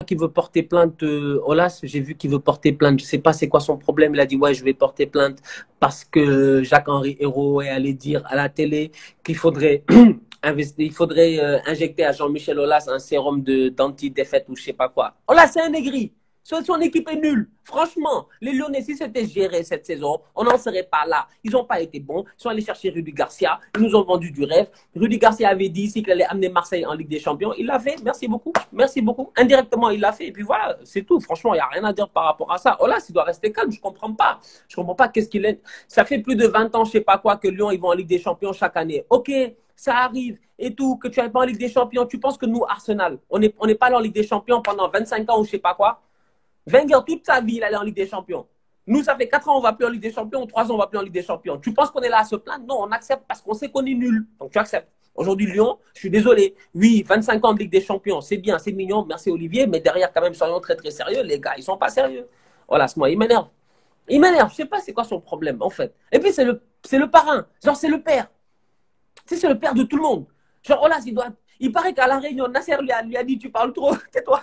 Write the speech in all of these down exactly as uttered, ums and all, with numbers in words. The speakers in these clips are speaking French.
qu'il veut porter plainte, euh, Olas, j'ai vu qu'il veut porter plainte. Je sais pas c'est quoi son problème. Il a dit, ouais, je vais porter plainte parce que Jacques-Henri Hérault est allé dire à la télé qu'il faudrait, investir, il faudrait euh, injecter à Jean-Michel Aulas un sérum de d'anti-défaite ou je sais pas quoi. Olas, c'est un aigri. Son, son équipe est nulle. Franchement, les Lyonnais, si c'était géré cette saison, on n'en serait pas là. Ils n'ont pas été bons. Ils sont allés chercher Rudy Garcia. Ils nous ont vendu du rêve. Rudy Garcia avait dit ici qu'il allait amener Marseille en Ligue des Champions. Il l'a fait. Merci beaucoup. Merci beaucoup. Indirectement, il l'a fait. Et puis voilà, c'est tout. Franchement, il n'y a rien à dire par rapport à ça. Oh là, il doit rester calme. Je ne comprends pas. Je ne comprends pas qu'est-ce qu'il est. Ça fait plus de vingt ans, je ne sais pas quoi, que Lyon, ils vont en Ligue des Champions chaque année. OK, ça arrive et tout, que tu n'ailles pas en Ligue des Champions. Tu penses que nous, Arsenal, on n'est on n'est pas allé en Ligue des Champions pendant vingt-cinq ans ou je ne sais pas quoi. Wenger, toute sa vie, il allait en Ligue des Champions. Nous, ça fait quatre ans, on ne va plus en Ligue des Champions, ou trois ans, on ne va plus en Ligue des Champions. Tu penses qu'on est là à se plaindre? Non, on accepte parce qu'on sait qu'on est nul. Donc, tu acceptes. Aujourd'hui, Lyon, je suis désolé. Oui, vingt-cinq ans de Ligue des Champions, c'est bien, c'est mignon, merci Olivier, mais derrière, quand même, soyons très, très sérieux. Les gars, ils ne sont pas sérieux. Voilà, c'est moi, il m'énerve. Il m'énerve. Je ne sais pas c'est quoi son problème, en fait. Et puis, c'est le, c'est le parrain. Genre, c'est le père. Tu sais, c'est le père de tout le monde. Genre, oh là, il doit. Il paraît qu'à la Réunion, Nasser lui a, lui a dit, tu parles trop, tais-toi.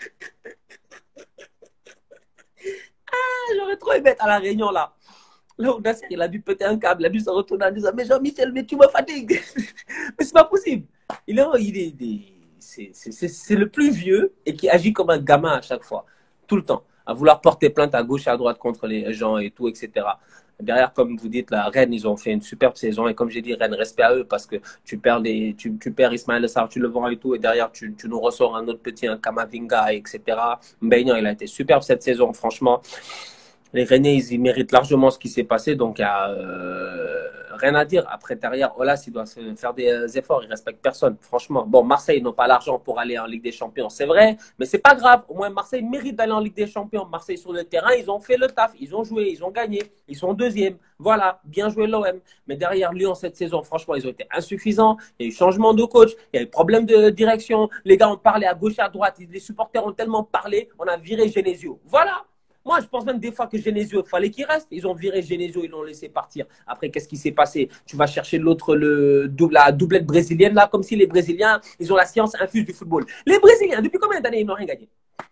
J'aurais trop aimé être à la Réunion là. Là où Nasser, il a dû péter un câble, il a dû se retourner en disant, mais Jean-Michel, mais tu me fatigues. Mais c'est pas possible. Il est, il est, il est c'est le plus vieux et qui agit comme un gamin à chaque fois, tout le temps, à vouloir porter plainte à gauche, à droite contre les gens et tout, et cetera. Derrière, comme vous dites, la Rennes, ils ont fait une superbe saison. Et comme j'ai dit, Rennes, respect à eux parce que tu perds, les, tu, tu perds Ismaël Sarr, tu le vends et tout. Et derrière, tu, tu nous ressors un autre petit, un Kamavinga, et cetera. Mbeignan, il a été superbe cette saison, franchement. Les Rennais, ils, ils méritent largement ce qui s'est passé. Donc, il n'y a euh, rien à dire. Après, derrière, Olas, il doit se faire des euh, efforts. Il ne respecte personne, franchement. Bon, Marseille, ils n'ont pas l'argent pour aller en Ligue des Champions, c'est vrai. Mais ce n'est pas grave. Au moins, Marseille mérite d'aller en Ligue des Champions. Marseille, sur le terrain, ils ont fait le taf. Ils ont joué, ils ont gagné. Ils sont deuxième. Voilà, bien joué l'O M. Mais derrière Lyon, cette saison, franchement, ils ont été insuffisants. Il y a eu changement de coach. Il y a eu problème de direction. Les gars ont parlé à gauche, à droite. Les supporters ont tellement parlé. On a viré Genesio. Voilà. Moi, je pense même des fois que Genesio, il fallait qu'il reste. Ils ont viré Genesio, ils l'ont laissé partir. Après, qu'est-ce qui s'est passé? Tu vas chercher l'autre, le, la doublette brésilienne, là, comme si les Brésiliens, ils ont la science infuse du football. Les Brésiliens, depuis combien d'années, ils n'ont rien gagné?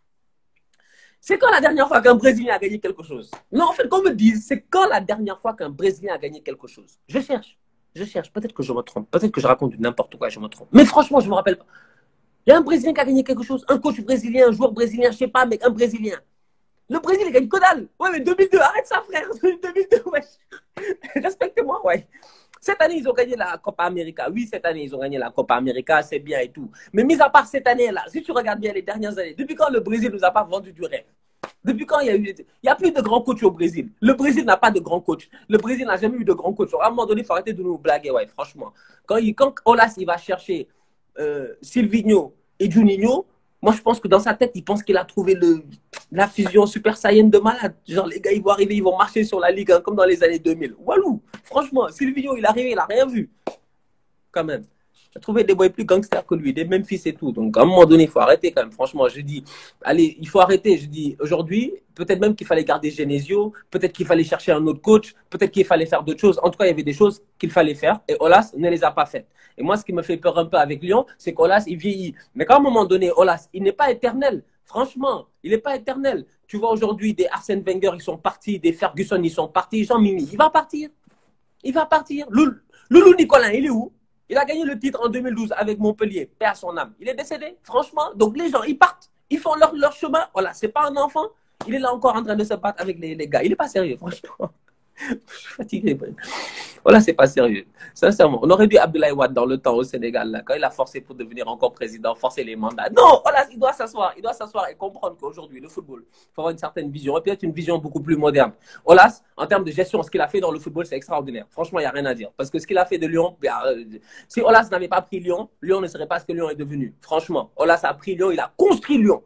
C'est quand la dernière fois qu'un Brésilien a gagné quelque chose? Non, en fait, qu'on me dise, c'est quand la dernière fois qu'un Brésilien a gagné quelque chose? Je cherche. Je cherche. Peut-être que je me trompe. Peut-être que je raconte du n'importe quoi, je me trompe. Mais franchement, je ne me rappelle pas. Il y a un Brésilien qui a gagné quelque chose. Un coach brésilien, un joueur brésilien, je ne sais pas, mais un Brésilien. Le Brésil, il gagne que dalle. Ouais, mais deux mille deux, arrête ça, frère. deux mille deux, ouais. Respecte-moi, ouais. Cette année, ils ont gagné la Copa América. Oui, cette année, ils ont gagné la Copa América, c'est bien et tout. Mais mis à part cette année-là, si tu regardes bien les dernières années, depuis quand le Brésil ne nous a pas vendu du rêve? Depuis quand il y a eu. Il n'y a plus de grands coachs au Brésil. Le Brésil n'a pas de grands coachs. Le Brésil n'a jamais eu de grands coachs. À un moment donné, il faut arrêter de nous blaguer, ouais, franchement. Quand, il, quand Olas, il va chercher euh, Silvinho et Juninho, moi, je pense que dans sa tête, il pense qu'il a trouvé le, la fusion Super Saiyan de malade. Genre, les gars, ils vont arriver, ils vont marcher sur la Ligue hein, comme dans les années deux mille. Walou, franchement, Silvio, il est arrivé, il n'a rien vu. Quand même. Il a trouvé des boys plus gangsters que lui, des Memphis et tout. Donc, à un moment donné, il faut arrêter quand même. Franchement, je dis, allez, il faut arrêter. Je dis, aujourd'hui, peut-être même qu'il fallait garder Genesio, peut-être qu'il fallait chercher un autre coach, peut-être qu'il fallait faire d'autres choses. En tout cas, il y avait des choses qu'il fallait faire et Olas ne les a pas faites. Et moi, ce qui me fait peur un peu avec Lyon, c'est qu'Olas, il vieillit. Mais qu'à un moment donné, Olas, il n'est pas éternel. Franchement, il n'est pas éternel. Tu vois, aujourd'hui, des Arsène Wenger, ils sont partis, des Ferguson, ils sont partis. Jean-Mimi, il va partir. Il va partir. Loulou, Loulou Nicolin, il est où? Il a gagné le titre en deux mille douze avec Montpellier, paix à son âme. Il est décédé, franchement. Donc les gens, ils partent, ils font leur, leur chemin. Voilà, c'est pas un enfant. Il est là encore en train de se battre avec les, les gars. Il n'est pas sérieux, franchement. Je suis fatigué. Voilà, c'est pas sérieux. Sincèrement, on aurait dû Abdoulaye Wade dans le temps au Sénégal, là, quand il a forcé pour devenir encore président, forcer les mandats. Non, voilà, il doit s'asseoir. Il doit s'asseoir et comprendre qu'aujourd'hui, le football, il faut avoir une certaine vision. Et peut-être une vision beaucoup plus moderne. Olas, en termes de gestion, ce qu'il a fait dans le football, c'est extraordinaire. Franchement, il n'y a rien à dire. Parce que ce qu'il a fait de Lyon, si Olas n'avait pas pris Lyon, Lyon ne serait pas ce que Lyon est devenu. Franchement, Olas a pris Lyon, il a construit Lyon.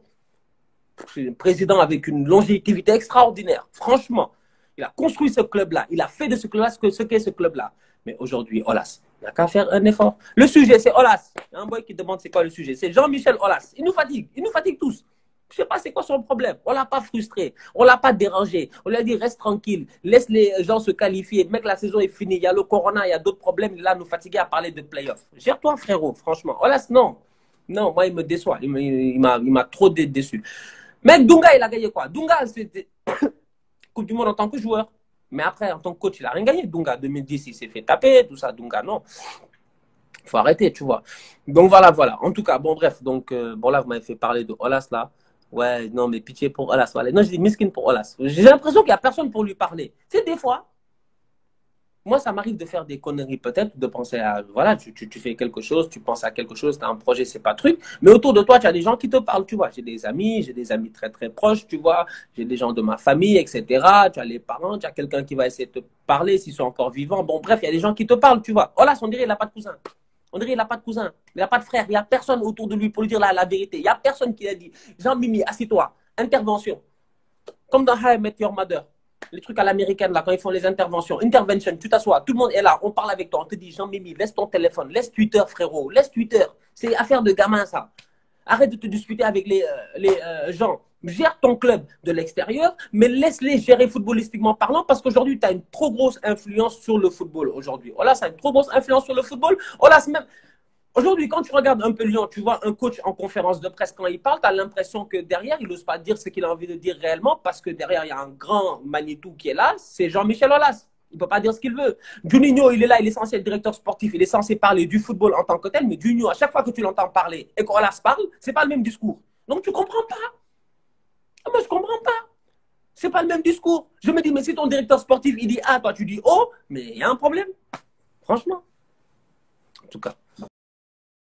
Un président avec une longévité extraordinaire. Franchement. Il a construit ce club-là. Il a fait de ce club-là ce qu'est ce, qu ce club-là. Mais aujourd'hui, Olas n'a qu'à faire un effort. Le sujet, c'est Olas. Il y a un boy qui demande c'est quoi le sujet. C'est Jean-Michel Olas. Il nous fatigue. Il nous fatigue tous. Je ne sais pas c'est quoi son problème. On ne l'a pas frustré. On ne l'a pas dérangé. On lui a dit reste tranquille. Laisse les gens se qualifier. Mec, la saison est finie. Il y a le corona, il y a d'autres problèmes. Là, nous fatiguer à parler de playoffs. Gère-toi, frérot, franchement. Olas, non. Non, moi, il me déçoit. Il m'a il m'a- il m'a trop dé- déçu. Mec, Dunga, il a gagné quoi? Dunga, c'était Coupe du Monde en tant que joueur. Mais après, en tant que coach, il a rien gagné. Dunga, deux mille dix, il s'est fait taper, tout ça. Dunga, non. Il faut arrêter, tu vois. Donc voilà, voilà. En tout cas, bon, bref. Donc, euh, bon, là, vous m'avez fait parler de Olas, là. Ouais, non, mais pitié pour Olas. Voilà. Non, je dis miskin pour Olas. J'ai l'impression qu'il n'y a personne pour lui parler. Tu sais, des fois, moi, ça m'arrive de faire des conneries peut-être, de penser à, voilà, tu, tu, tu fais quelque chose, tu penses à quelque chose, tu as un projet, c'est pas truc, mais autour de toi, tu as des gens qui te parlent, tu vois. J'ai des amis, j'ai des amis très très proches, tu vois, j'ai des gens de ma famille, et cetera. Tu as les parents, tu as quelqu'un qui va essayer de te parler s'ils sont encore vivants. Bon, bref, il y a des gens qui te parlent, tu vois. Oh là, on dirait qu'il n'a pas de cousin. On dirait qu'il n'a pas de cousin, il n'a pas de frère, il n'y a personne autour de lui pour lui dire la, la vérité. Il n'y a personne qui l'a dit. Jean-Mimi, assis-toi, intervention. Comme dans How I Met Your Mother. Les trucs à l'américaine, là, quand ils font les interventions. Intervention, tu t'assois, tout le monde est là, on parle avec toi, on te dit, Jean-Mimi, laisse ton téléphone, laisse Twitter, frérot, laisse Twitter. C'est affaire de gamin, ça. Arrête de te disputer avec les, euh, les euh, gens. Gère ton club de l'extérieur, mais laisse-les gérer footballistiquement parlant, parce qu'aujourd'hui, tu as une trop grosse influence sur le football. Aujourd'hui, oh là, ça a une trop grosse influence sur le football. Oh là, c'est même. Aujourd'hui, quand tu regardes un peu Lyon, tu vois un coach en conférence de presse, quand il parle, tu as l'impression que derrière, il n'ose pas dire ce qu'il a envie de dire réellement parce que derrière, il y a un grand Manitou qui est là, c'est Jean-Michel Aulas. Il ne peut pas dire ce qu'il veut. Juninho, il est là, il est censé être directeur sportif, il est censé parler du football en tant que tel, mais Juninho, à chaque fois que tu l'entends parler et qu'Aulas parle, ce n'est pas le même discours. Donc tu ne comprends pas. Moi, je ne comprends pas. Ce n'est pas le même discours. Je me dis, mais si ton directeur sportif, il dit A, toi tu dis O, mais il y a un problème. Franchement. En tout cas.